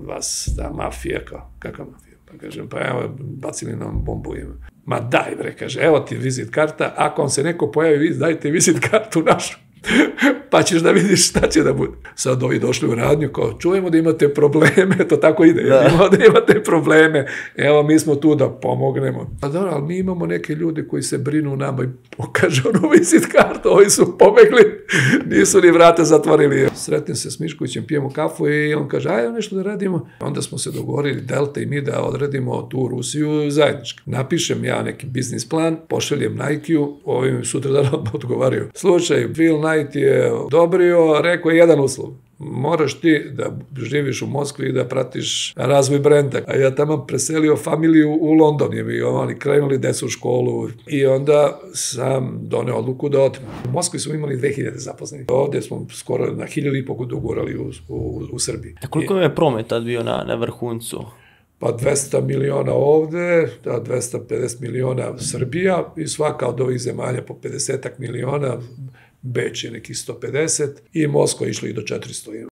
kod vas, ta mafija, kao, kakva mafija? Pa kažem, pa evo, bacili nam bombu. Ma daj, bre, kaže, evo ti vizit karta, ako vam se neko pojavi, dajte vizit kartu našu, pa ćeš da vidiš šta će da bude. Sad ovi došli u radnju, kao, čujemo da imate probleme, to tako ide, da imate probleme, evo mi smo tu da pomognemo. Pa dobro, ali mi imamo neke ljude koji se brinu nama i pokaže onu vizit kartu, ovi su pobegli, nisu ni vrata zatvorili. Sretnem se s Miškovićem, pijemo kafu i on kaže, ajde nešto da radimo. Onda smo se dogovorili, Delta i mi, da odradimo tu Rusiju zajednički. Napišem ja neki biznis plan, pošaljem Nike-u, ovim sutra dan odgovaraju. Slušaj, Phil Knight je odobrio, rekao je jedan uslov. Moraš ti da živiš u Moskvi i da pratiš razvoj brenda. A ja tamo preselio familiju u London, jer bi oni krenuli decu u školu i onda sam doneo odluku da odem. U Moskvi smo imali 2000 zaposlenih. Ovdje smo skoro na 1500 dogurali u Srbiji. A koliko je promet tad bio na vrhuncu? Pa 200 miliona ovde, 250 miliona Srbija i svaka od ovih zemalja po 50 miliona, Beč je nekih 150 i Moskva išla i do 400.